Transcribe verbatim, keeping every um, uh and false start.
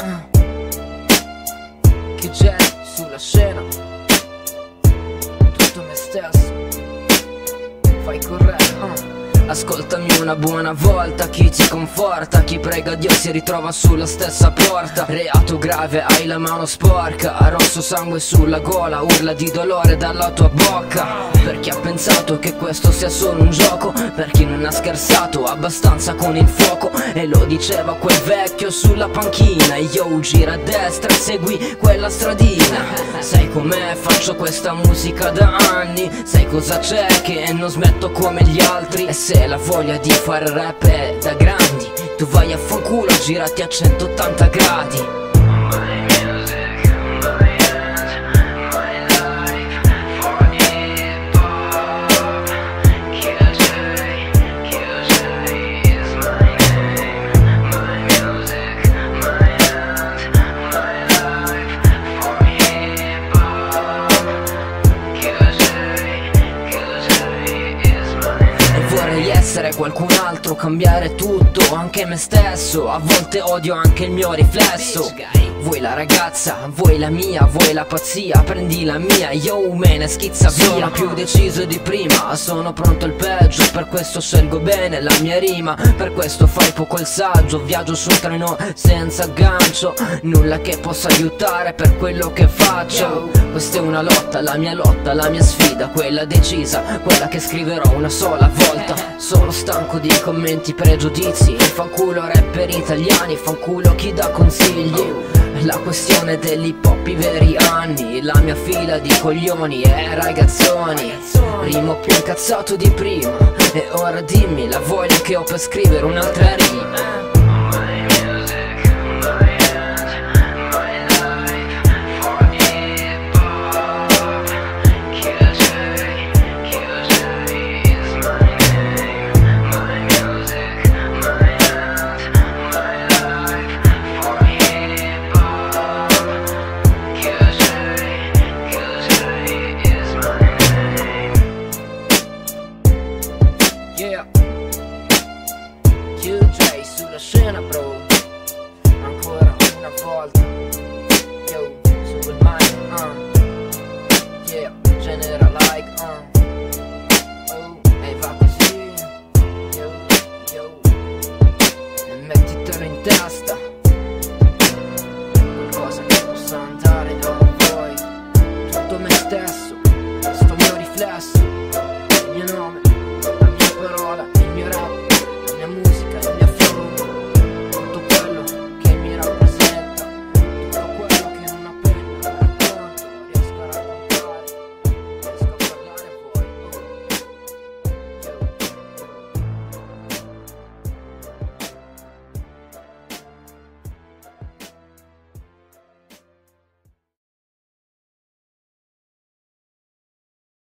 uh. Che c'è sulla scena? Tutto me stesso. Fai corretto, uh. Ascoltami una buona volta, chi ti conforta, chi prega Dio si ritrova sulla stessa porta. Reato grave, hai la mano sporca, rosso sangue sulla gola, urla di dolore dalla tua bocca. Per chi ha pensato che questo sia solo un gioco, per chi non ha scherzato abbastanza con il fuoco. E lo diceva quel vecchio sulla panchina: yo, gira a destra e segui quella stradina. Sai com'è, faccio questa musica da anni, sai cosa c'è che non smetto come gli altri. E se la voglia di fare rap è da grandi, tu vai a fanculo, girati a centottanta gradi. Vorrei essere qualcun altro, cambiare tutto, anche me stesso. A volte odio anche il mio riflesso. Vuoi la ragazza, vuoi la mia, vuoi la pazzia, prendi la mia, yo me ne schizza via. Sono più deciso di prima, sono pronto al peggio, per questo scelgo bene la mia rima, per questo fai poco il saggio. Viaggio sul treno senza aggancio, nulla che possa aiutare per quello che faccio. Questa è una lotta, la mia lotta, la mia sfida, quella decisa, quella che scriverò una sola volta. Sono stanco di commenti, pregiudizi, fanculo rapper italiani, fanculo chi dà consigli. La questione dell'hip hop, i veri anni, la mia fila di coglioni e ragazzoni. Rimo più incazzato di prima, e ora dimmi la voglia che ho per scrivere un'altra rima. Yeah, Q J sulla scena, bro. Ancora una volta, yo, sul mic, uh. Yeah, genera like, uh. Oh, e va così, yo, yo. E mettitelo in testa.